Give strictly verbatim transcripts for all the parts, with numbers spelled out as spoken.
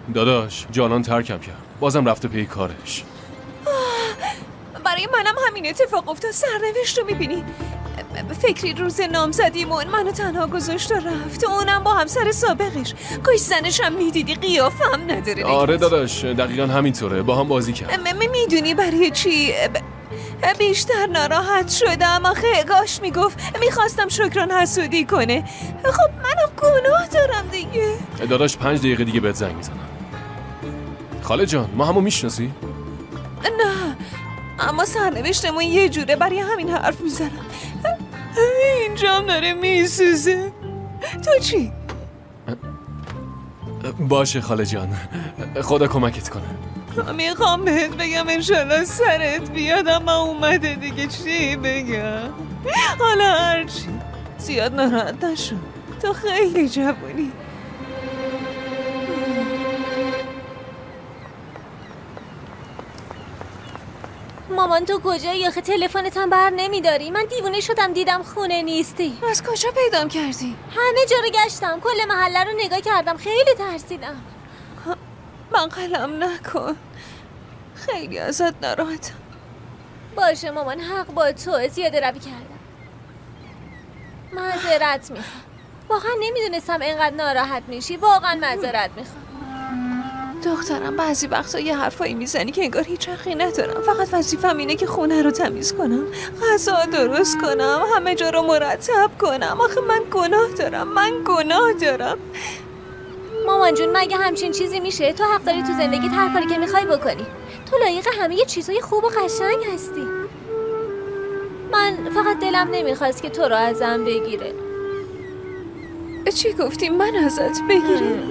داداش جانان ترکم کرد، بازم رفته پی کارش. برای منم همین اتفاق افتاد. سرنوشت رو میبینی؟ فکری روز نامزدیمون منو تنها گذاشت و رفت، اونم با همسر سابقش. کاش زنش هم میدیدی قیافه هم نداره. آره داداش دقیقا همینطوره، با هم بازی کرد. میدونی برای چی بیشتر ناراحت شدم؟ آخه گاش میگفت میخواستم شکران حسودی کنه. خب منم گناه دارم دیگه. داداش پنج دقیقه دیگه بهت زنگ میزنم. خاله جان ما همو میشناسی؟ نه اما سرنوشتمون یه جوره، برای همین حرف میزنم. اینجام داره میسوزه. تو چی؟ باشه خاله جان، خدا کمکت کنه. میخوام بهت بگم انشالله سرت بیاد، اما اومده دیگه چی بگم. حالا هرچی، زیاد ناراحت نشو، تو خیلی جوونی. مامان تو کجایی؟ آخه تلفنت هم بر نمیداری. من دیوونه شدم دیدم خونه نیستی. از کجا پیدام کردی؟ همه جا رو گشتم، کل محله رو نگاه کردم، خیلی ترسیدم. من قلم نکن، خیلی ازت ناراحتم. باشه مامان حق با تو، زیاده روی کردم، معذرت میخوام. واقعا نمیدونستم اینقدر ناراحت میشی، واقعا معذرت میخوام. دخترم بعضی وقتا یه حرفایی میزنی که انگار هیچ حقی ندارم. فقط وظیفه‌م اینه که خونه رو تمیز کنم، غذا درست کنم، همه جا رو مرتب کنم. آخه من گناه دارم، من گناه دارم. مامان جون مگه همچین چیزی میشه؟ تو حق داری تو زندگیت هر کاری که میخوای بکنی. تو لایق همه یه چیزای خوب و قشنگ هستی. من فقط دلم نمیخواست که تو رو ازم بگیره. چی گفتی من ازت بگیره؟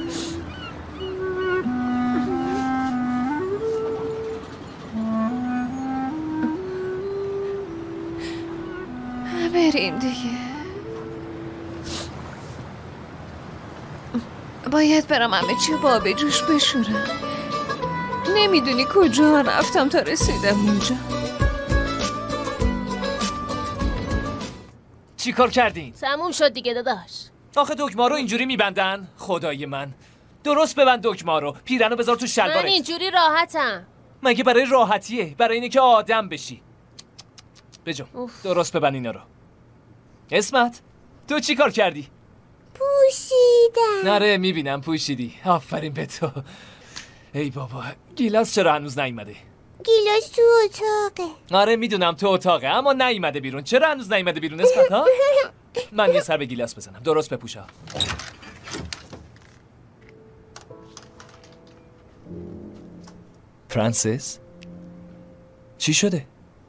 بریم دیگه. باید برم همه چی با آب جوش بشورم. نمیدونی کجا رفتم تا رسیدم اینجا. چی کار کردین؟ تموم شد دیگه داداش. آخه دکمه رو اینجوری میبندن؟ خدای من درست ببند دکمه رو، پیرنو بذار تو شلوارت. من اینجوری راحتم. مگه برای راحتیه؟ برای اینه که آدم بشی. بجو درست ببند اینا رو. اسمت تو چی کار کردی؟ پوشیدم. نره میبینم پوشیدی. آفرین به تو. ای بابا گیلاس چرا هنوز نیومده؟ گیلاس تو اتاقه. آره میدونم تو اتاقه اما نیومده بیرون. چرا هنوز نیومده بیرون اسمت ها؟ من یه سر به گیلاس بزنم. درست بپوشا. فرانسیس چی شده؟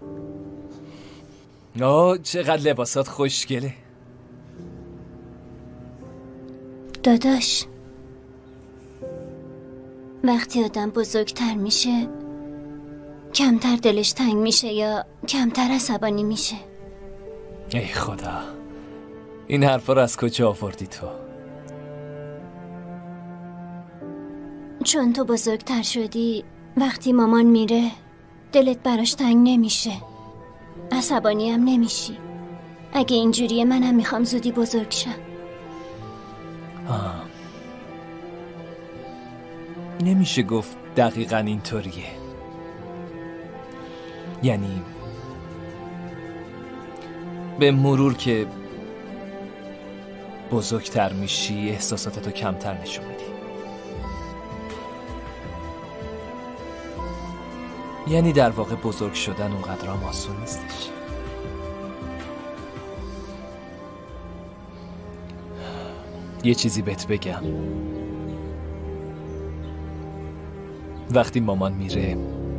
آه چقدر لباسات خوشگله. داداش وقتی آدم بزرگتر میشه کمتر دلش تنگ میشه یا کمتر عصبانی میشه؟ ای خدا این حرفا رو از کجا آوردی تو؟ چون تو بزرگتر شدی وقتی مامان میره دلت براش تنگ نمیشه، عصبانی هم نمیشی. اگه اینجوریه منم میخوام زودی بزرگ شم. آه. نمیشه گفت دقیقاً اینطوریه. یعنی به مرور که بزرگتر میشی احساساتتو کمتر نشون میدی. یعنی در واقع بزرگ شدن اونقدر هم آسون نیستش. یه چیزی بهت بگم، وقتی مامان میره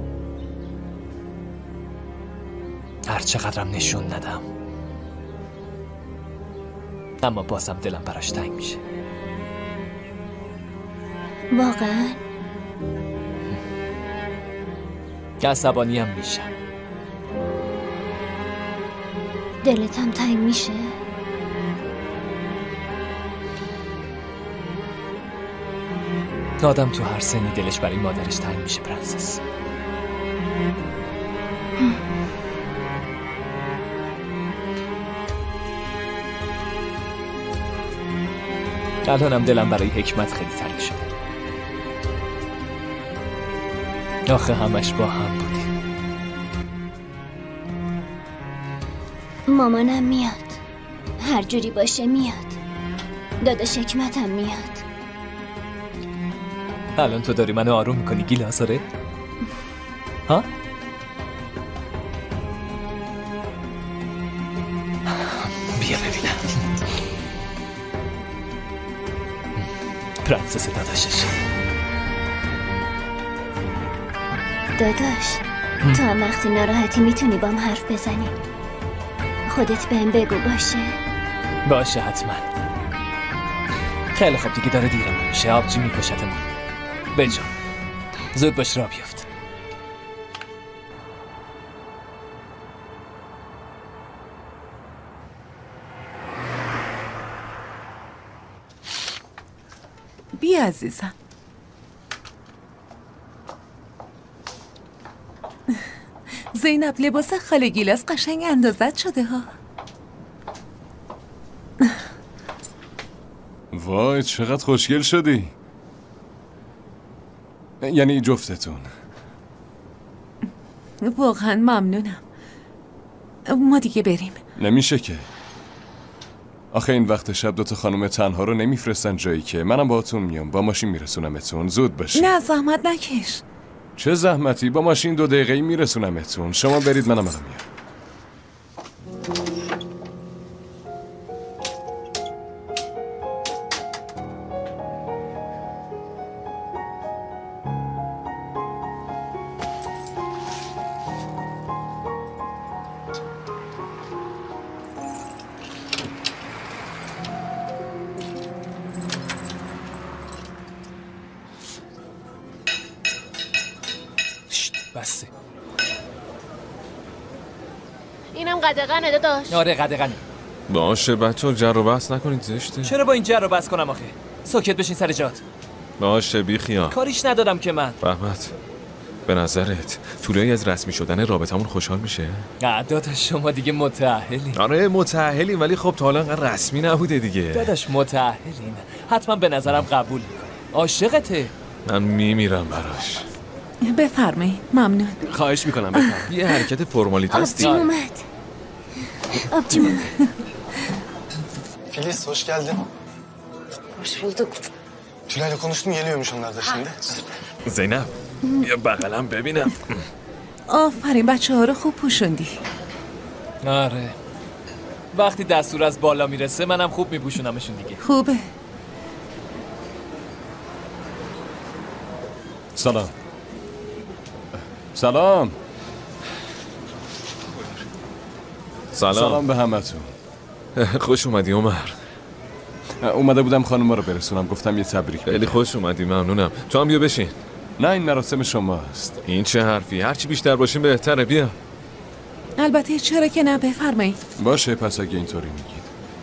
هر چقدرم نشون ندم اما بازم دلم براش تنگ میشه. واقعا؟ عصبانی هم میشم. دلت هم تنگ میشه؟ آدم تو هر سنی دلش برای مادرش تنگ میشه پرنسس. الانم دلم برای حکمت خیلی تنگ شده. آخه همش با هم بودی. مامانم میاد، هر جوری باشه میاد. داداش حکمتم میاد. الان تو داری منو آروم میکنی گیلاس؟ آره؟ ها؟ بیا ببینم. پرنسس داداشش. داداش تو هم وقتی ناراحتی میتونی بام حرف بزنی. خودت بهم بگو باشه؟ باشه حتما. خیلی خوب دیگه داره دیرم میشه. آبجی میکشتمون. بجا زود باش را بیفت. بیا عزیزم. زینب لباس خاله گیلاس قشنگ اندازت شده ها. وای چقدر خوشگل شدی. یعنی جفتتون. واقعا ممنونم. ما دیگه بریم. نمیشه که. آخه این وقت شب دوتا خانم تنها رو نمیفرستن جایی که. منم باهاتون میام، با ماشین میرسونمتون. زود باشید. نه زحمت نکش. چه زحمتی؟ با ماشین دو دقیقه‌ای میرسونمتون. شما برید، منم الان میام. بسه. اینم قدغنه داداش. آره قدغنه. باشه بچه‌ها جر و بحث نکنید، زشته. چرا با این جر و بحث کنم آخه؟ ساکت بشین سر جات. باشه بی خیال. کاریش ندادم که من. رحمت، به نظرت طولایی از رسمی شدن رابطمون خوشحال میشه؟ نه داداش شما دیگه متأهلین. آره متأهلیم، ولی خب تا حالا انقدر رسمی نبوده دیگه. داداش متأهلین، حتما به نظرم قبول میکنه. عاشقته. من میمیرم براش. بفرمایید. ممنون. خواهش میکنم بفرمایید. یه حرکت فرمالیته است. آبجیم اومد. آبجیم اومد. Filiz hoş geldin. Hoş bulduk. Tülay'la konuştum, geliyormuş onlar da şimdi. زینب بیا بغلم ببینم. آفرین بچه ها رو خوب پوشوندی. آره وقتی دستور از بالا میرسه منم خوب میپوشونمشون دیگه. خوبه. سلام. سلام. سلام. سلام به همتون. خوش اومدی عمر. اومده بودم خانوما رو برسونم، گفتم یه تبریک بگم. خیلی خوش اومدی، ممنونم. تو هم بیا بشین. نه این مراسم شماست. این چه حرفی؟ هرچی بیشتر باشیم بهتره. بیا. البته چرا که نه، بفرمایید. باشه پس اگه اینطوری میگید.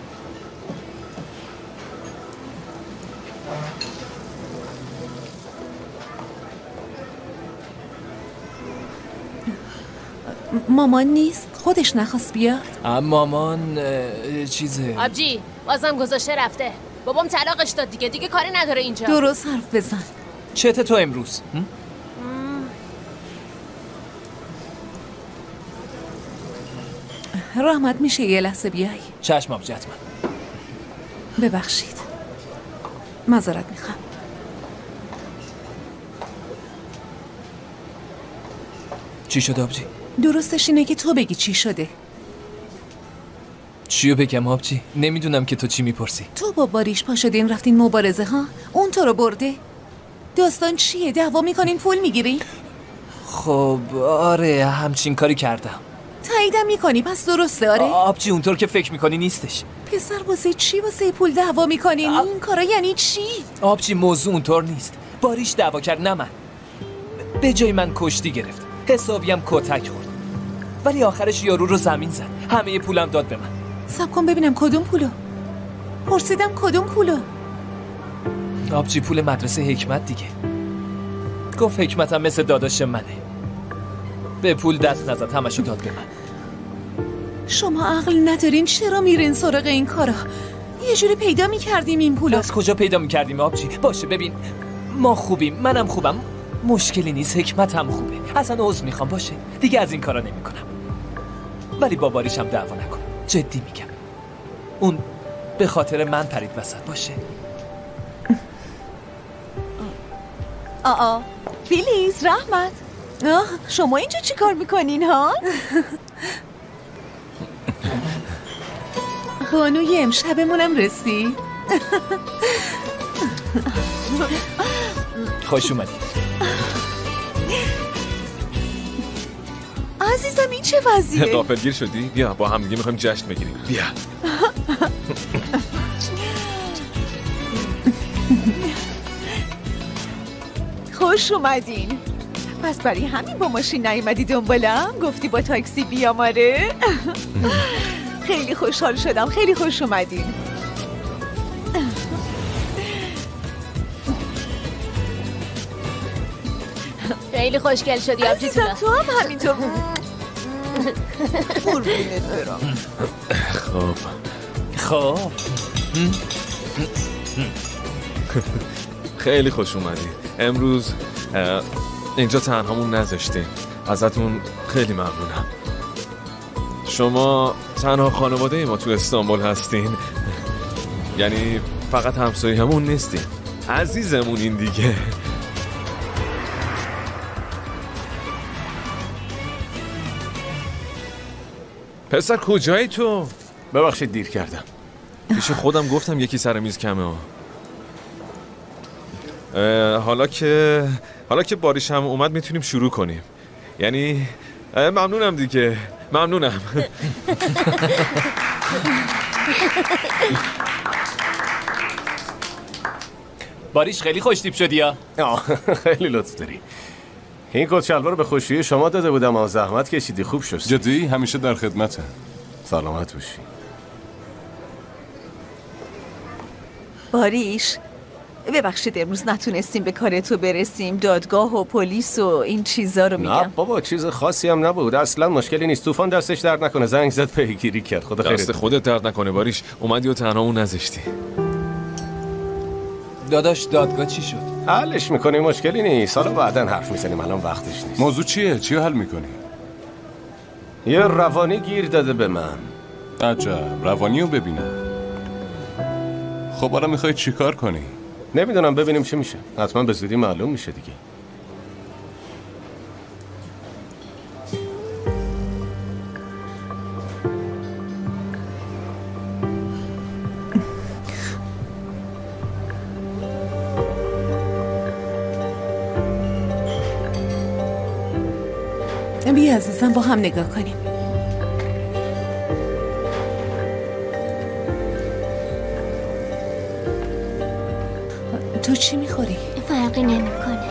مامان نیست؟ خودش نخواست بیاد؟ مامان چیزه. آبجی بازم گذاشته رفته. بابام طلاقش داد دیگه، دیگه کاری نداره اینجا. درست حرف بزن. چته تو امروز؟ رحمت میشه یه لحظه بیای؟ چشم آبجی حتما. ببخشید، معذرت میخوام. چی شد آبجی؟ درستش اینه که تو بگی چی شده. چیو بگم آبجی؟ نمیدونم که تو چی میپرسی. تو با باریش پا شدین رفتین مبارزه ها؟ اون تو رو برده؟ داستان چیه؟ دعوا میکنین پول میگیری؟ خب آره همچین کاری کردم. تاییدم میکنی پس درسته؟ آره آبجی اونطور که فکر میکنی نیستش. پسر واسه چی واسه پول دعوا میکنین؟ آب... این کارا یعنی چی؟ آبجی موضوع اونطور نیست. باریش دعوا کرد نه من. به جای من کشتی گرفت، حسابیم کتک خورد، ولی آخرش یارو رو زمین زد. همه پولم داد به من. صبر کن ببینم کدوم پولو؟ پرسیدم کدوم پولو؟ آبجی پول مدرسه حکمت دیگه. گفت حکمتم مثل داداش منه، به پول دست نزد، همشو داد به من. شما عقل ندارین؟ چرا میرین سراغ این کارا؟ یه جوری پیدا میکردیم این پولو. از کجا پیدا میکردیم آبجی؟ باشه ببین ما خوبیم، منم خوبم، مشکلی نیست، حکمت هم خوبه. اصلا عذر میخوام باشه، دیگه از این کارا نمیکنم. ولی با باریش هم دعوا نکن، جدی میگم. اون به خاطر من پرید وسط باشه. آآ فیلیز، رحمت، آه شما اینجا چی کار میکنین ها؟ بانوی امشبمونم رسید. خوش اومدی. عزیزم این چه وضعیه؟ غافلگیر شدی؟ بیا با هم دیگه میخوایم جشن بگیریم. بیا. خوش اومدین. پس برای همین با ماشین نیومدی دنبالم؟ گفتی با تاکسی بیام؟ آره. خیلی خوشحال شدم، خیلی خوش اومدین. خیلی خوشگل شدی آبجی عزیزم تو هم همینطور. قربونت برم. خب خب خیلی خوش اومدی. امروز اینجا تنهامون نذاشتیم. ازتون خیلی ممنونم. شما تنها خانواده ما تو استانبول هستین. یعنی فقط همسایه همون نیستین، عزیزمون این دیگه. پسر کجایی تو؟ ببخشید دیر کردم. پیش خودم گفتم یکی سر میز کمه ها. حالا که حالا که باریش هم اومد میتونیم شروع کنیم. یعنی ممنونم دیگه، ممنونم. باریش خیلی خوش تیپ شدی ها. خیلی لطف داری. این کت شلوار رو به خوشی شما داده بودم، از زحمت کشیدی، خوب شد. جدی همیشه در خدمته. سلامت باشی. باریش ببخشید امروز نتونستیم به کار تو برسیم، دادگاه و پلیس و این چیزا رو میگم. نه بابا چیز خاصی هم نبود، اصلا مشکلی نیست. طوفان دستش درد نکنه، زنگ زد پیگیری کرد. خدا خیرت. دست خودت درد نکنه باریش، اومدی و تنهامون نذاشتی. داداش دادگاه چی شد؟ حلش میکنیم، مشکلی نیست. حالا بعدن حرف میزنیم، الان وقتش نیست. موضوع چیه؟ چی حل میکنی؟ یه روانی گیر داده به من. عجب، روانی رو ببینم. خب حالا میخوای چی کار کنی؟ نمیدونم، ببینیم چی میشه. حتما به زودی معلوم میشه دیگه. بیا عزیزم با هم نگاه کنیم. تو چی میخوری؟ فرقی نمیکنه.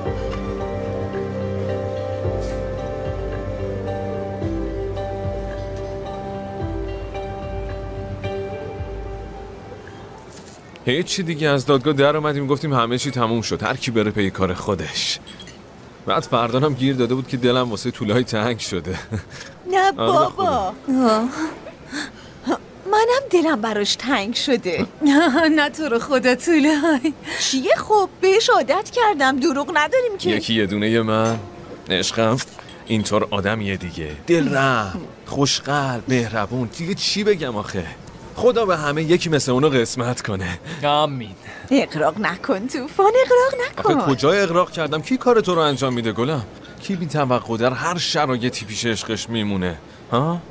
هیچی دیگه، از دادگاه در اومدیم گفتیم همه چی تموم شد، هر کی بره پی کار خودش. بعد فردانم گیر داده بود که دلم واسه طولای تنگ شده. نه بابا، منم دلم براش تنگ شده. نه تو رو خدا طولای چیه؟ خب بهش عادت کردم، دروغ نداریم که. یکی یه دونه من عشقم اینطور آدمیه دیگه، دل رحم، خوشقلب، مهربون. دیگه چی بگم آخه؟ خدا به همه یکی مثل اونو قسمت کنه. آمین. اغراق نکن طوفان، اغراق نکن. آخه کجا اغراق کردم؟ کی کار تو رو انجام میده گلم؟ کی بی توقع در هر شرایطی پیش عشقش میمونه؟ ها؟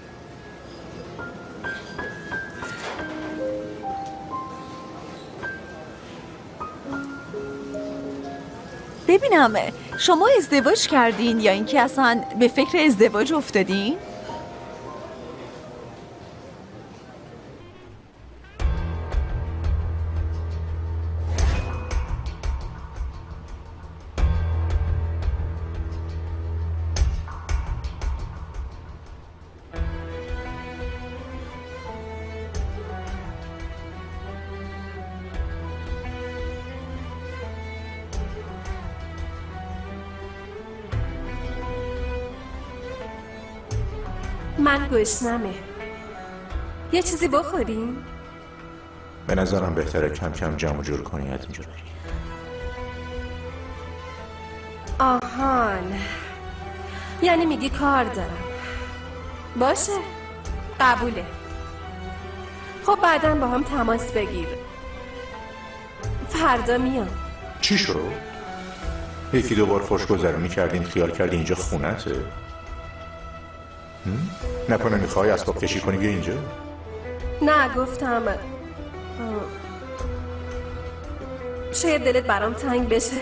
ببینم شما ازدواج کردین یا اینکه اصلا به فکر ازدواج افتادین؟ من گشنمه. یه چیزی بخوریم؟ به نظرم بهتره کم کم جمع جور کنی اینجا. آهان، یعنی میگی کار دارم. باشه، قبوله. خب بعداً با هم تماس بگیر. فردا میام. چی شد؟ یکی دو بار خوشگذرونی کردین خیال کردی اینجا خونته؟ نکنه میخوای اسباب کشی کنی بیا اینجا؟ نه گفتم شاید دلت برام تنگ بشه.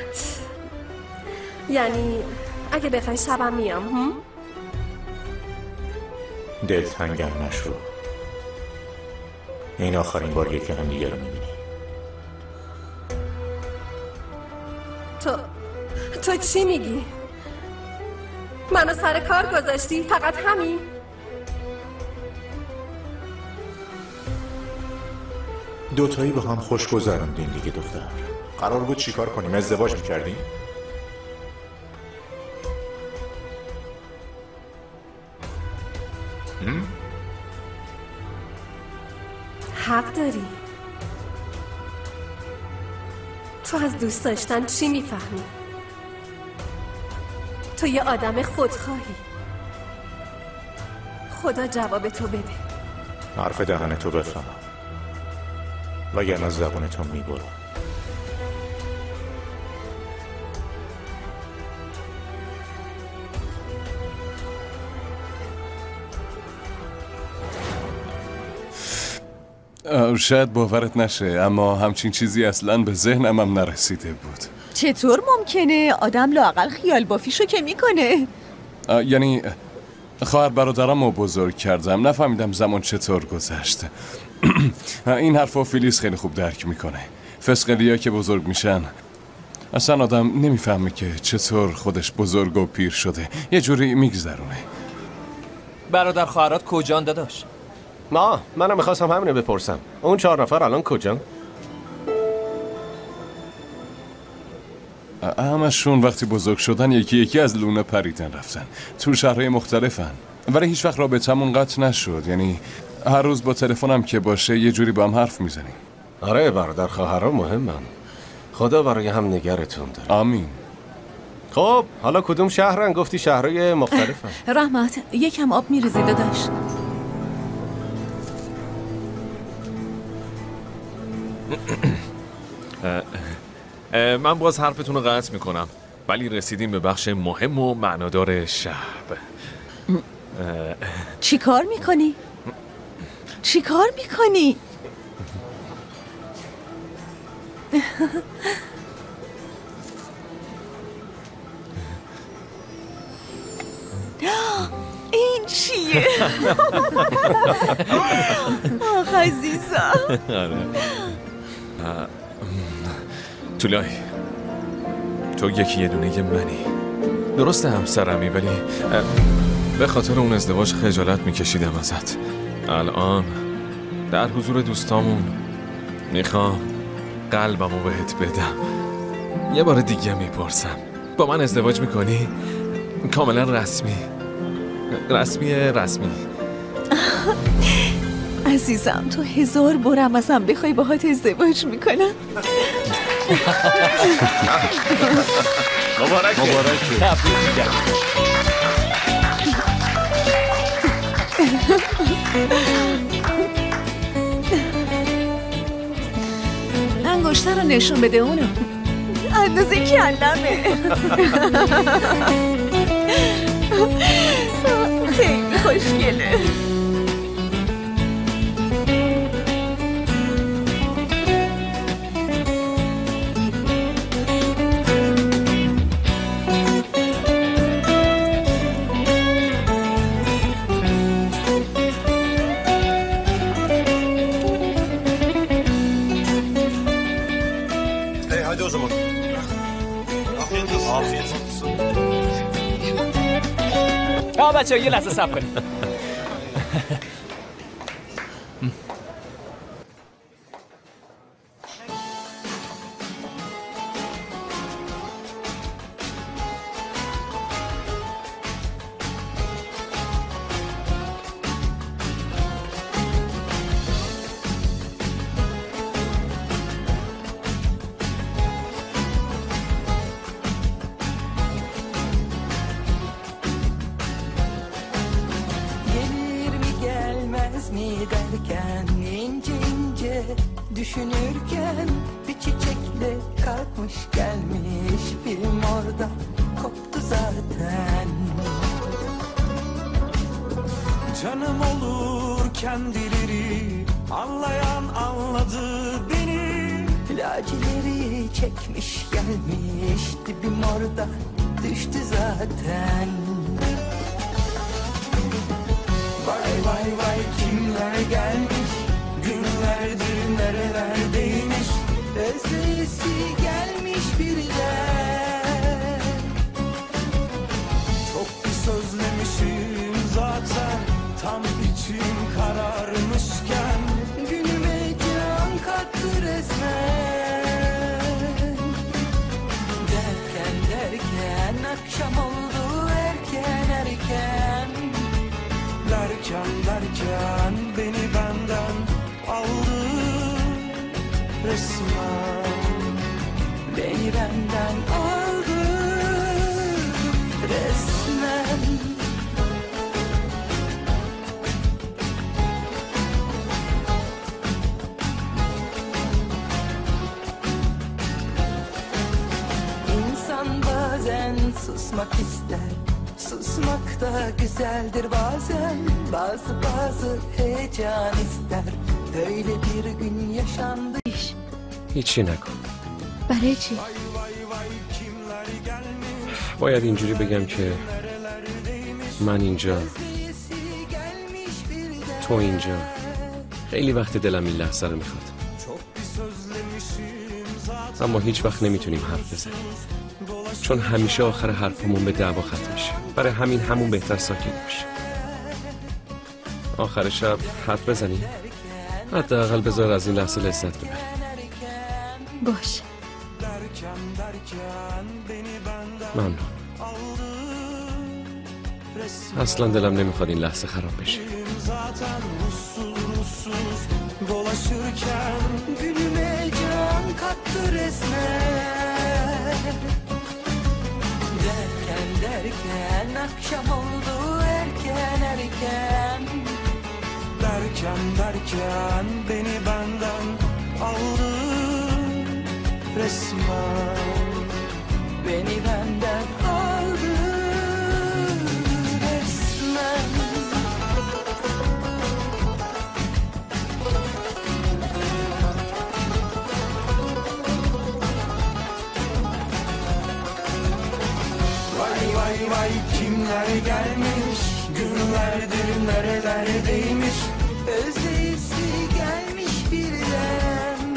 یعنی اگه بخوای شبم میام. هم؟ دل تنگم نشو. این آخرین باریه که هم دیگه رو میبینی. تو تو چی میگی؟ منو سر کار گذاشتی؟ فقط همین؟ دوتایی با هم خوش گذروندین دیگه دختر. قرار بود چیکار کنیم؟ ازدواج میکردیم؟ حق داری. تو از دوست داشتن چی میفهمی؟ تو یه آدم خودخواهی. خدا جواب تو بده. حرف دهن تو بفهم وگرنه از زبان تو میبرم. شاید باورت نشه اما همچین چیزی اصلاً به ذهنم هم نرسیده بود. چطور ممکنه؟ آدم لااقل خیال بافیشو که میکنه. یعنی خواهر برادرم رو بزرگ کردم، نفهمیدم زمان چطور گذشت. این حرفا فیلیس خیلی خوب درک میکنه. فسقلیا که بزرگ میشن اصلا آدم نمیفهمه که چطور خودش بزرگ و پیر شده، یه جوری میگذرونه. برادر خواهرات کجان داداش؟ ما منم میخواستم همینو بپرسم. اون چهار نفر الان کجان؟ همشون وقتی بزرگ شدن یکی یکی از لونه پریدن رفتن تو شهرهای مختلفن، ولی هیچ وقت رابطمون قطع نشد. یعنی هر روز با تلفنم که باشه یه جوری با هم حرف میزنیم. آره برادر خواهرها مهمن. خدا برای هم نگرتون داره. آمین. خب حالا کدوم شهرن؟ گفتی شهرهای مختلفن. رحمت یکم آب میریزی داداش. من باز حرفتون رو قطع میکنم ولی رسیدیم به بخش مهم و معنادار شب. چی کار میکنی؟ چی کار میکنی؟ این چیه؟ آخ عزیزم. طولای تو یکی یه دونه یه منی. درسته همسرمی ولی به خاطر اون ازدواج خجالت میکشیدم ازت. الان در حضور دوستامون میخوام قلبمو بهت بدم. یه بار دیگه میپرسم با من ازدواج میکنی؟ کاملا رسمی رسمی رسمی. عزیزم تو هزار بارم ازم بخوای باهات ازدواج میکنم. مبارک مبارک. انگشتر رو نشون بده اونو. اندازه کلمه. خیلی خوشگله. آه بچه ها یه لحظه صبر کنید. Gitmez mi derken ince ince düşünürken bir çiçekle kalkmış gelmiş film orada koptu zaten. Canım olur kendileri anlayan anladı beni. Lacileri çekmiş gelmiş dibim orada düştü zaten. Vay vay vay kimler gelmiş, günlerdir nerelerdeymiş, özleyisi gelmiş birden. Çok pis özlemişim zaten, tam içim kararmışken günüme can kattı resmen. Derken derken akşam oldu erken erken. Derken derken beni benden aldı resmen. Beni benden aldı resmen. İnsan bazen susmak ister, susmak da güzeldir bazen. Bazı bazı heyecan ister. Böyle bir gün yaşandı. هیچی نکن. برای چی؟ باید اینجوری بگم که من اینجا، تو اینجا. خیلی وقت دلم این لحظه رو میخواد، اما هیچ وقت نمیتونیم حرف بزنیم، چون همیشه آخر حرفمون به دعوا ختم میشه. برای همین همون بهتر ساکت باشه. آخر شب حرف بزنیم، حداقل بذار از این لحظه لذت ببریم. باشه. ممنون. اصلا دلم نمیخواد این لحظه خراب بشه. Dolaşırken günüme can kattı resmen. Derken derken akşam oldu erken erken. Derken derken beni benden aldı resmen. Beni benden aldı resmen. Vay vay vay kimler gelmiş, günlerdir nerelerdeymiş, özleyisi gelmiş birden.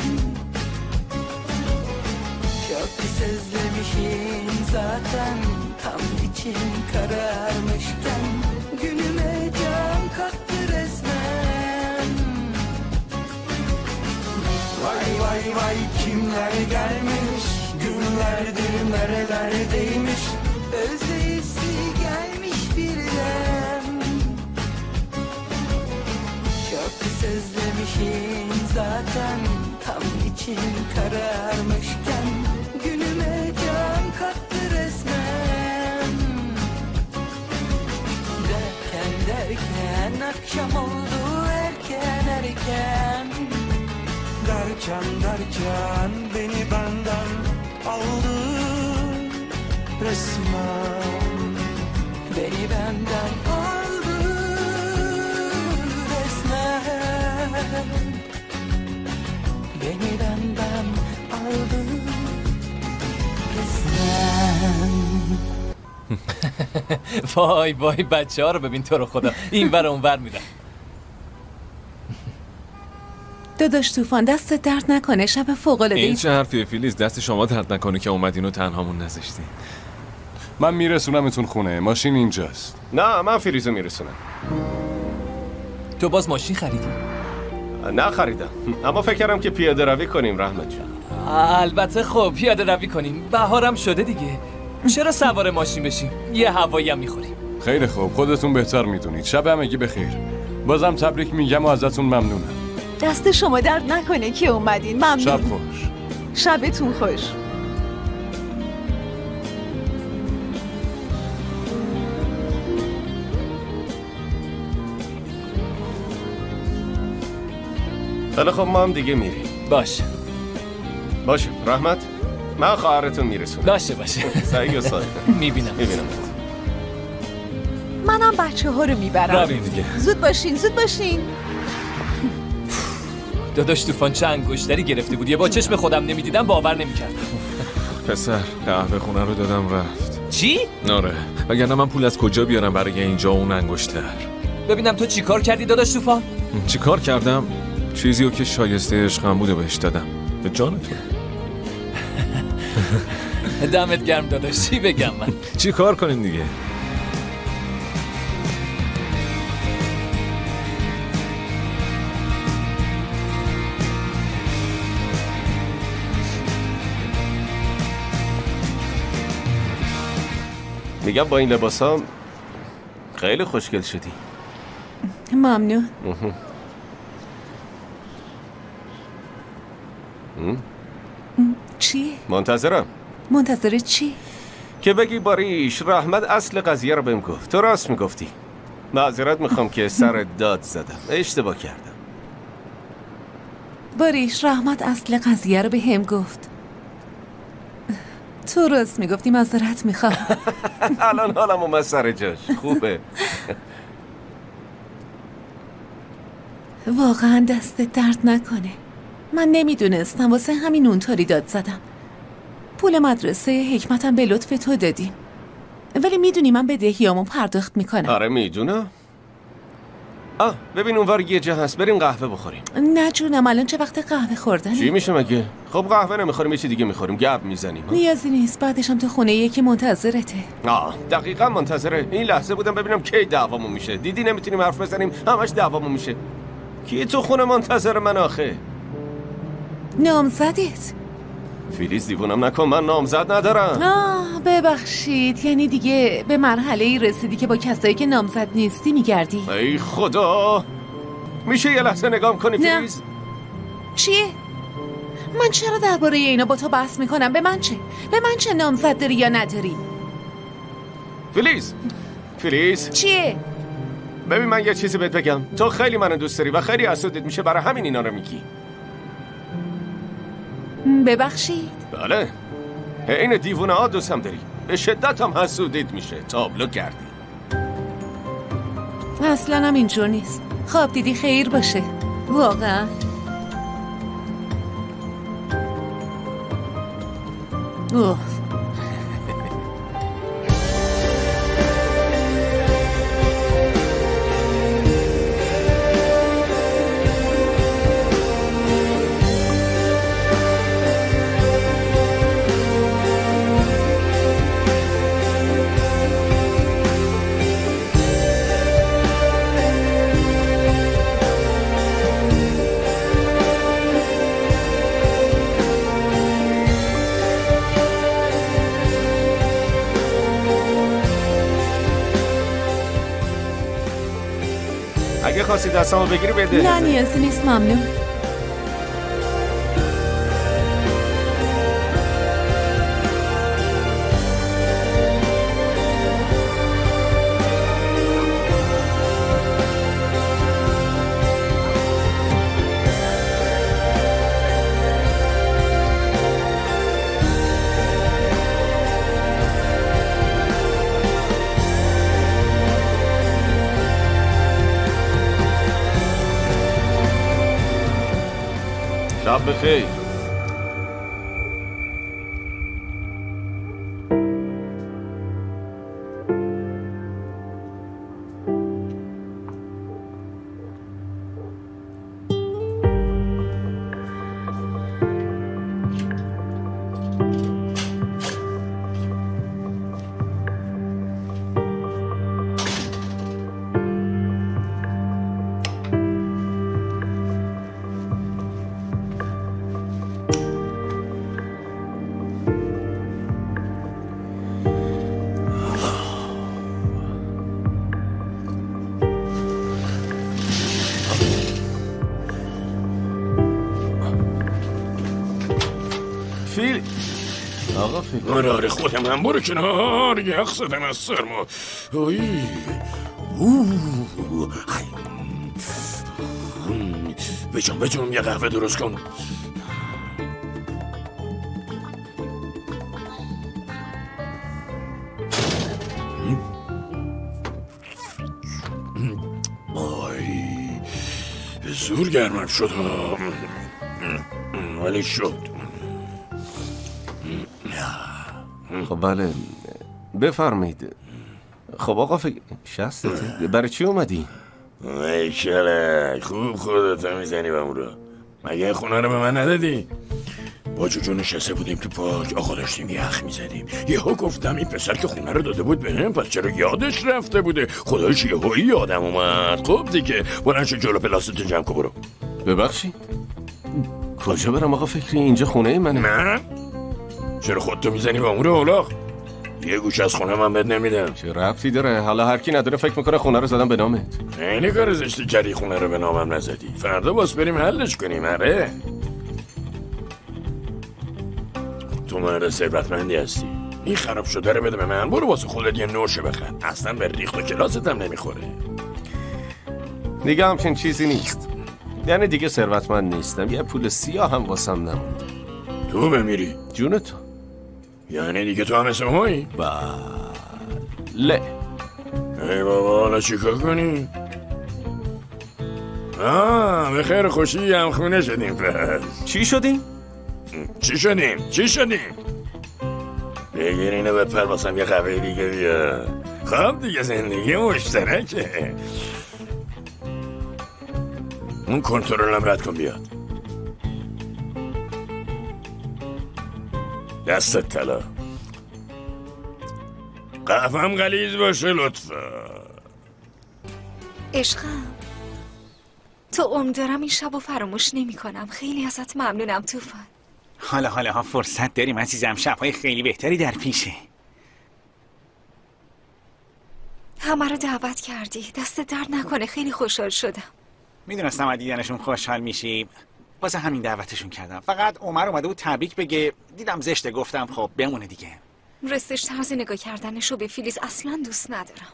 Çok pis özlemişim zaten, tam içim kararmışken günüme can kattı resmen. Vay vay vay kimler gelmiş, günlerdir nerelerdeymiş, özleyisi gelmiş birden. Çok pis özlemişim zaten, tam içim kararmışken günüme can kattı resmen. Derken derken akşam oldu erken erken. derken derken beni benden aldı resmen. Beni benden aldı resmen. Beni benden aldı resmen. وای وای بچه ها رو ببین تو رو خدا، این ور اون ور میرن. داداش طوفان دست درد نکنه، شب فوق العاده. این چه حرفیه فیلیز؟ دست شما درد نکنه که اومدین و تنهامون نذاشتین. من میرسونمتون خونه، ماشین اینجاست. نه من فریزو میرسونم. تو باز ماشین خریدی؟ نه خریدم، اما فکر کردم که پیاده روی کنیم رحمت جان. البته خب پیاده روی کنیم، بهارم شده دیگه. چرا سوار ماشین بشیم؟ یه هوایی هم میخوریم. خیلی خوب، خودتون بهتر میدونید. شب همگی بخیر. بازم تبریک میگم و ازتون ممنونم. دست شما درد نکنه که اومدین. ممنون. شب خوش. شبتون خوش. حالا خب ما هم دیگه میریم. باشه باشه رحمت، من خواهرتون میرسونم. باشه باشه سعی و سعی میبینم میبینم منم بچه ها رو میبرم. رویم دیگه. زود باشین زود باشین. داداش طوفان چه انگشتری گرفته بود، یه با چشم خودم نمیدیدم باور نمیکردم. پسر قهوه خونه رو دادم رفت. چی؟ آره، وگرنه من پول از کجا بیارم برای اینجا اون انگشتر. ببینم تو چی کار کردی داداش طوفان؟ چی کار کردم؟ چیزی رو که شایسته عشقم بوده بهش دادم. به جانتون. دمت گرم داداش، چی بگم من؟ چی کار کنین دیگه؟ میگم با این لباسام خیلی خوشگل شدی. ممنون. چی؟ منتظرم. منتظر چی؟ که بگی باریش رحمت اصل قضیه رو بهم گفت. تو راست میگفتی. معذرت میخوام که سر داد زدم، اشتباه کردم. باریش رحمت اصل قضیه رو به هم گفت. تو راست میگفتی، معذرت میخوام. الان حالم اومد سر جاش. خوبه. واقعا دستت درد نکنه. من نمیدونستم، واسه همین اونطوری داد زدم. پول مدرسه حکمتم به لطف تو دادیم، ولی میدونی من بدهیامو پرداخت میکنم. آره میدونم. آه ببین اونور یه جا هست، بریم قهوه بخوریم. نه جونم، الان چه وقت قهوه خوردنه؟ چی میشه مگه؟ خب قهوه نمیخوریم، یه چی دیگه میخوریم، گپ میزنیم. نیازی نیست، بعدش هم تو خونه یکی منتظرته. آه دقیقاً منتظره. این لحظه بودم ببینم کی دعوامون میشه. دیدی نمیتونیم حرف بزنیم، همش دعوامون میشه. کی تو خونه منتظر من آخه؟ نامزدت. فیلیز دیوونم نکن، من نامزد ندارم. آه ببخشید، یعنی دیگه به مرحله ای رسیدی که با کسایی که نامزد نیستی میگردی؟ ای خدا، میشه یه لحظه نگام کنی فیلیز؟ چیه؟ من چرا درباره اینا با تو بحث میکنم؟ به من چه؟ به من چه نامزد داری یا نداری؟ فیلیز فیلیز چیه؟ ببین من یه چیزی بهت بگم، تو خیلی منو دوست داری و خیلی حسودت میشه، برای همین اینا رو میگی. ببخشید. بله، این دیوونه ها دوستم داری، به شدت هم حسودت میشه. تابلو کردی. اصلا هم اینجور نیست. خواب دیدی خیر باشه. واقعا اوه. اگه خواستی دستامو بگیری بده. نه نیازی نیست، ممنون. شب بخیر. فیل آقا فیل آره آره خودم هم برو کنار، یخ زدم از سرما. بجون بجونم یه قهوه درست کن. آی زور گرمم شد ولی شد. خب بله بفرمایید. خب آقا فکر شستته برای چی اومدی؟ ای کلک خوب خودتا میزنی به اون رو. مگه خونه رو به من ندادی؟ با جوجو نشسته بودیم تو پارک، آقا داشتیم یخ میزدیم، یهو گفتم این پسر که خونه رو داده بود بهم، پس چرا یادش رفته بوده؟ خدایش یهویی یادم اومد. خب دیگه بلند شو جلو پلاستتو جمع کن برو. ببخشید کجا برم آقا فکری؟ اینجا خونه منه. من؟ چرا خودتو میزنی به اون رو اولاغ؟ یه گوش از خونه من بد نمیدم. چه ربطی داره؟ حالا هر کی نداره فکر میکنه خونه رو زدم به نامت. خیلی کار زشتی کردی خونه رو به نامم نزدی. فردا باز بریم حلش کنیم. آره تو مرد ثروتمندی هستی، این خراب شده رو بده به من، برو واسه خودت یه نوشه بخر، اصلا به ریخت و کلاست هم نمیخوره. دیگه همچین چیزی نیست، یعنی دیگه ثروتمند نیستم، یه پول سیاه هم واسم نمونده. تو بمیری؟ جون تو. یعنی دیگه تو هم اسم هایی؟ بله. ای بابا حالا چیکار کنی؟ آه به خیر خوشی هم خونه شدیم. پس چی شدیم؟ چی شدیم؟ چی شدیم؟ بگیر اینو بپر باسم یه قهوه دیگه بیا. خب دیگه زندگی مشترکه. اون کنترلم رد کن بیاد. دستت طلا. قهوهم غلیظ باشه لطفا. عشقم تو عمر دارم این شب رو فراموش نمی کنم. خیلی ازت ممنونم طوفان. حالا حالا ها فرصت داریم عزیزم، شبهای خیلی بهتری در پیشه. همه رو دعوت کردی، دست درد نکنه، خیلی خوشحال شدم. میدونستم از دیدنشون خوشحال میشی، واسه همین دعوتشون کردم. فقط عمر اومده بود تبریک بگه، دیدم زشته گفتم خب بمونه دیگه. رستش طرز نگاه کردنشو به فیلیس اصلا دوست ندارم.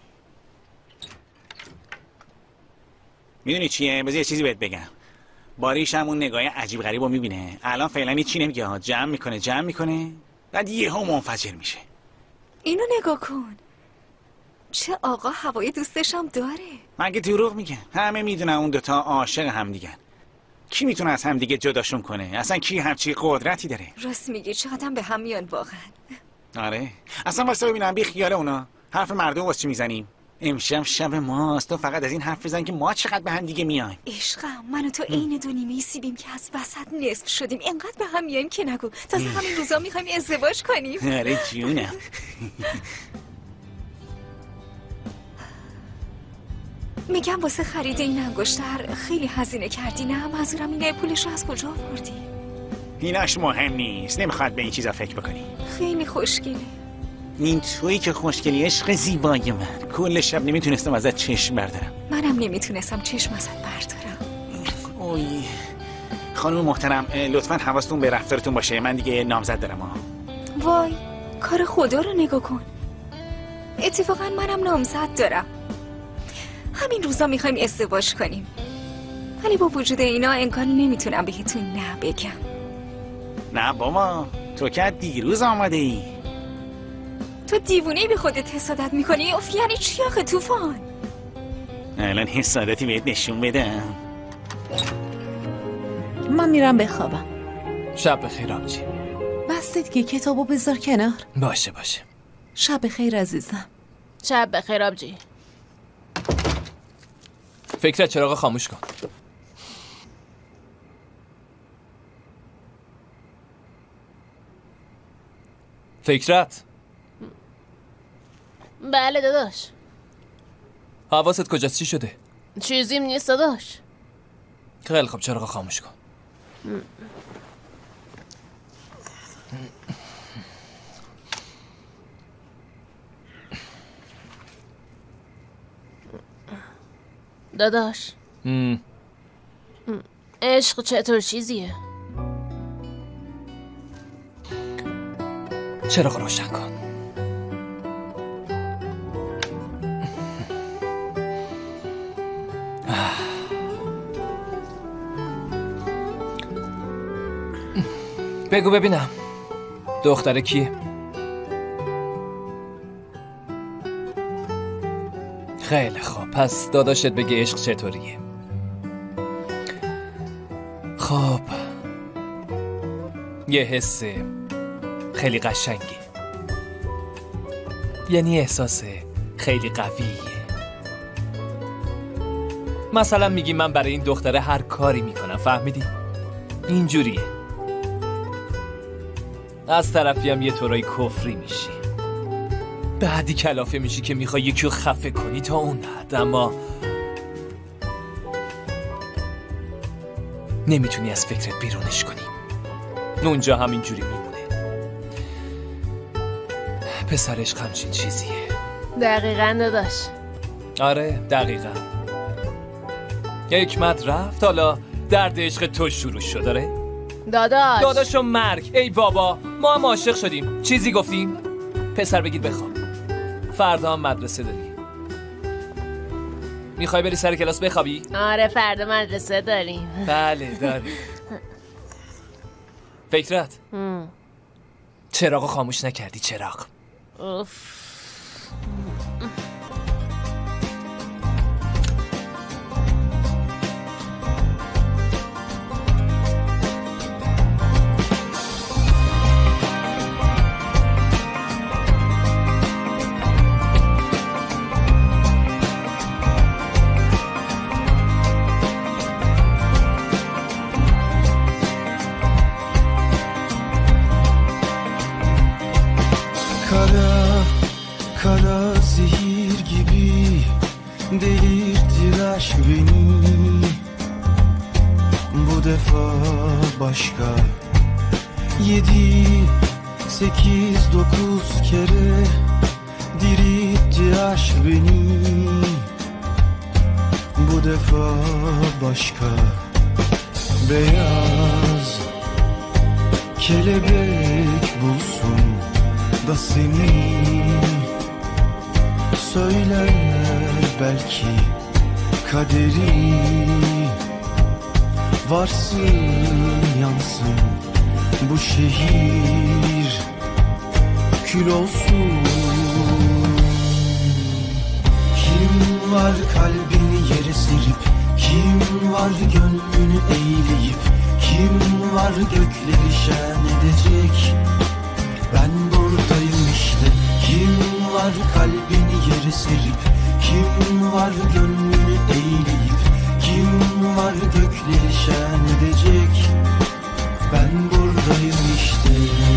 میدونی چیه؟ بذار یه چیزی بهت بگم. باریش هم اون نگاه عجیب غریب رو میبینه، الان فعلا هیچ چی نمیگه، جمع میکنه جمع میکنه بعد یهو منفجر میشه. اینو نگاه کن، چه آقا هوای دوستشم داره. مگه دروغ میگه؟ همه میدونن اون دوتا عاشق هم دیگن. کی میتونه از هم دیگه جداشون کنه؟ اصلا کی همچی قدرتی داره؟ راست میگی، چقدر به هم میان واقعا. آره اصلا واسه ببینم بی خیال اونا، حرف مردم واسه چی میزنیم؟ امشب شب ماست، تو فقط از این حرف بزن که ما چقدر به هم دیگه میایم. عشقم من و تو عین دو نیمه سیبیم که از وسط نصف شدیم، اینقدر به هم میایم که نگو. تازه همین روزا میخوایم ازدواج کنیم. آره جونم. میگم واسه خرید این انگشتر خیلی هزینه کردی نه؟ منظورم اینه پولش رو از کجا آوردی؟ ایناش مهم نیست، نمیخواد به این چیزا فکر بکنی. خیلی خوشگله. این تویی که خوشگلی عشق زیبای من، کل شب نمیتونستم ازت چشم بردارم. منم نمیتونستم چشم ازت بردارم. اوی خانم محترم لطفاً حواستون به رفتارتون باشه، من دیگه نامزد دارم ها. وای کار خدا رو نگاه کن، اتفاقا منم نامزد دارم. همین روزا میخوایم ازدواج کنیم، ولی با وجود اینا انگار نمیتونم بهتون نه بگم. نه بابا تو که دیروز آمده ای. تو دیوونه‌ای به خودت حسادت میکنی؟ اف یعنی چی آخه طوفان؟ الان حسادتی بهت نشون بدم. من میرم بخوابم. شب بخیر آبجی. بسته دیگه، کتابو بذار کنار. باشه باشه. شب بخیر عزیزم. شب بخیر آبجی. فکرت چراغ خاموش کن. فکرت. بله داداش. حواست کجاست؟ چی شده؟ چیزیم نیست داداش. خیلی خب چراغ خاموش کن. داداش م. عشق چطور چیزیه؟ چراغ روشن کن. بگو ببینم دختر کیه؟ خیلی خوب، پس داداشت بگه عشق چطوریه. خب یه حس خیلی قشنگه، یعنی احساس خیلی قویه. مثلا میگی من برای این دختره هر کاری میکنم، فهمیدی؟ اینجوریه. از طرفی هم یه طورای کفری میشی، بعدی کلافه میشی که میخوای یکی رو خفه کنی تا اون حد، اما نمیتونی از فکرت بیرونش کنی. اونجا همینجوری میمونه. پسرش همچین چیزیه. دقیقاً داداش. آره دقیقاً. حکمت رفت، حالا درد عشق تو شروع شد. داره داداش داداش و مرگ. ای بابا ما هم عاشق شدیم. چیزی گفتیم؟ پسر بگید بخواب، فردا هم مدرسه داری. میخوای بری سر کلاس بخوابی؟ آره فردا مدرسه داریم. بله داریم. فکرت چراغو خاموش نکردی؟ چراغ اوف. Kara zehir gibi delirtti aşk beni. Bu defa başka. Yedi, sekiz, dokuz kere diritti aşk beni. Bu defa başka. Beyaz kelebek bulsun da seni söyler belki kaderi. Varsın yansın bu şehir, kül olsun. Kim var kalbini yere serip, kim var gönlünü eğleyip, kim var gökleri şen edecek? Ben buradayım işte. Kim var kalbini yere serip, kim var gönlünü eğleyip, kim var gökleri şen edecek? Ben buradayım işte.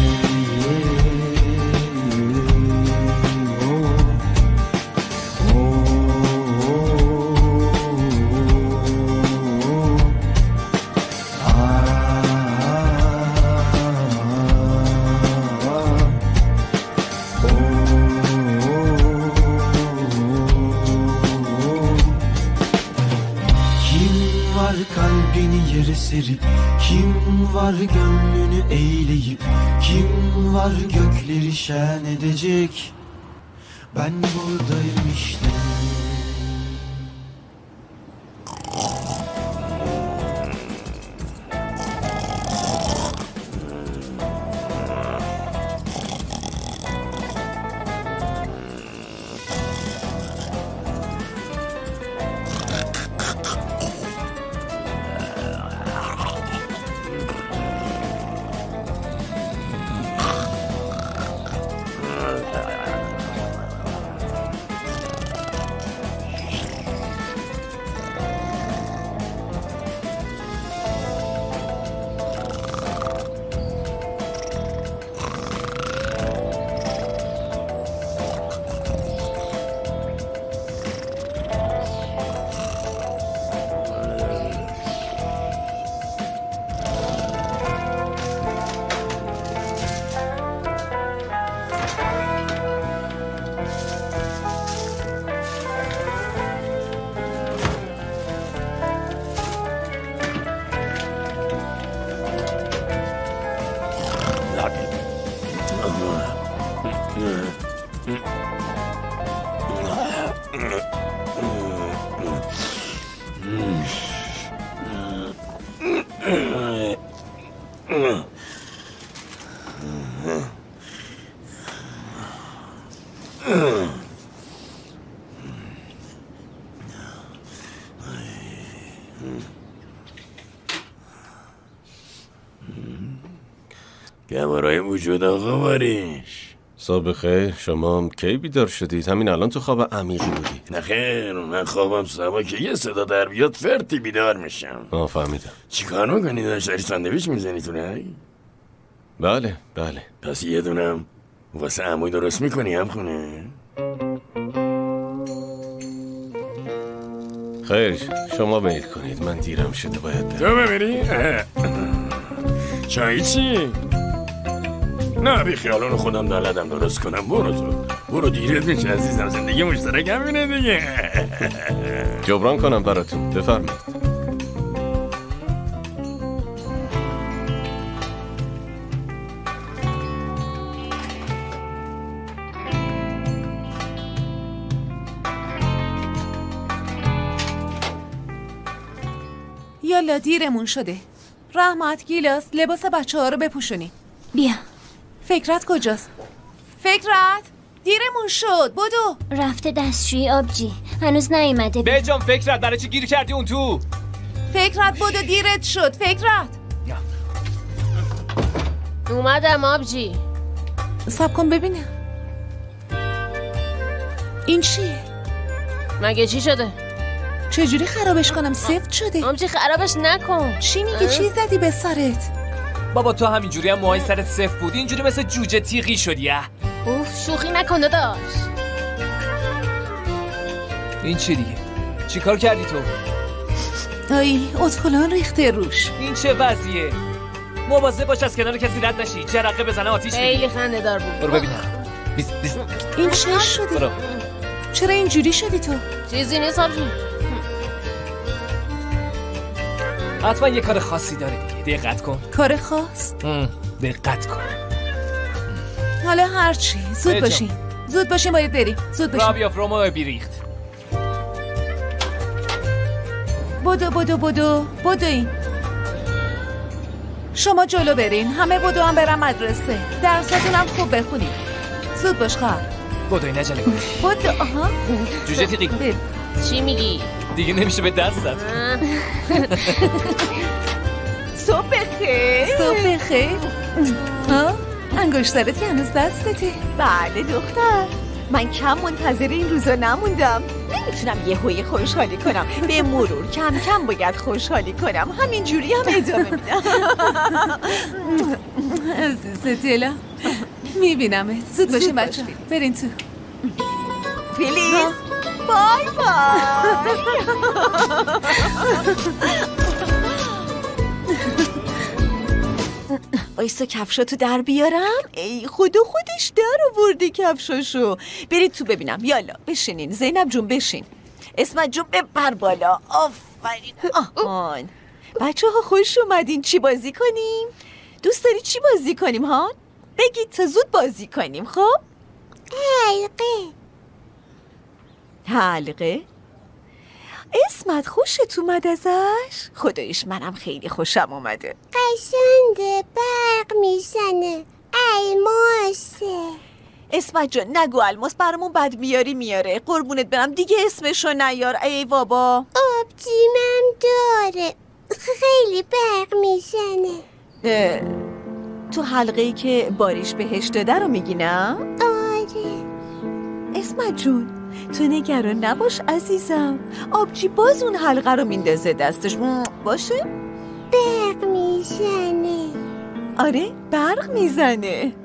Serip, kim var gönlünü eğleyip, kim var gökleri şen edecek? Ben buradayım işte. گوارای وجود آقا باریش. صبح خیر، شما هم کی بیدار شدید؟ همین الان تو خواب عمیقی بودی. نه خیر، من خوابم صبح که یه صدا در بیاد فرتی بیدار میشم. آه فهمیدم. چی کار میکنی؟ داشت داری ساندویچ میزنی تو رای؟ بله بله. پس یه دونم واسه عموی درست میکنی هم خونه؟ خیر، شما میل کنید، من دیرم شده باید برم. تو ببری؟ چایی چی؟ نه بی خیالونو خودم دلدم درست کنم. برو تو برو، دیرت میشه عزیزم، زندگی مشترک همینه دیگه. جبران کنم براتون، بفرمایید. یالا دیرمون شده. رحمت، گیلاس، لباس بچه ها رو بپوشونی. بیا. فکرت کجاست؟ فکرت دیرمون شد، بدو. رفته دستشویی آبجی، هنوز نیومده. بجام فکرت برای چی گیر کردی اون تو؟ فکرت بدو، دیرت شد. فکرت اومدم آبجی. سب کن ببینم این چیه؟ مگه چی شده؟ چجوری خرابش کنم؟ سفت شده. آبجی خرابش نکن. چی میگی؟ چی زدی به سرت؟ بابا تو همینجوری هم موهای سرت سفت بود، اینجوری مثل جوجه تیغی شدی. اوف شوخی نکن داداش. این چی دیگه؟ چی کار کردی تو؟ دایی اتفلان ریخته روش. این چه وضعیه؟ مواظب باش از کنار کسی رد نشی، جرقه بزنه آتیش میگیره. خیلی خنده دار بود. برو ببینم. بیس بیس. این چه شده؟ برو. چرا اینجوری شدی تو؟ چیزی نیست آبجی. حتما یه کار خاصی داره دیگه، دقت کن. کار خاص؟ دقت کن. حالا هرچی، زود باشین زود باشین باید بریم. زود باشین. رابی آف رومو بیریخت. بدو بدو بدو بدو. این شما جلو برین، همه بدو هم برم مدرسه، درساتون هم خوب بخونین. زود باش خواهر. بدوی نجا نگاه. بدو. آها جوجه تیغی. چی میگی؟ دیگه نمیشه به دست زد. صبح بخیر. صبح بخیر. ها انگشترت هنوز دستته؟ بله دختر، من کم منتظر این روزا نموندم. نمیتونم یه هوی خوشحالی کنم، به مرور کم کم باید خوشحالی کنم. همینجوری هم ادامه میدم. عزیز دلم میبینمت. زود باشین بچه برین تو. فیلیس بای بای. بایستا کفشاتو در بیارم. ای خدا خودش در آورده کفشاشو. برید تو ببینم. یالا بشینین. زینب جون بشین. اسمت جون بپر بالا. آفرین. آهان بچه ها خوش اومدین. چی بازی کنیم؟ دوست داری چی بازی کنیم ها؟ بگید تا زود بازی کنیم. خب حلقه. حلقه؟ اسمت خوشت اومد ازش؟ خدایش منم خیلی خوشم اومده. قشنگه، برق میزنه، الماسه. اسمت جان نگو الماس، برامون بد میاری میاره. قربونت برم دیگه اسمشو نیار. ای بابا آبجیمم داره، خیلی برق میزنه. تو حلقه‌ای که باریش بهش داده رو میگی نه؟ آره. اسمت جون تو نگران نباش عزیزم، آبجی باز اون حلقه رو میندازه دستش. باشه؟ برق میزنه. آره برق میزنه.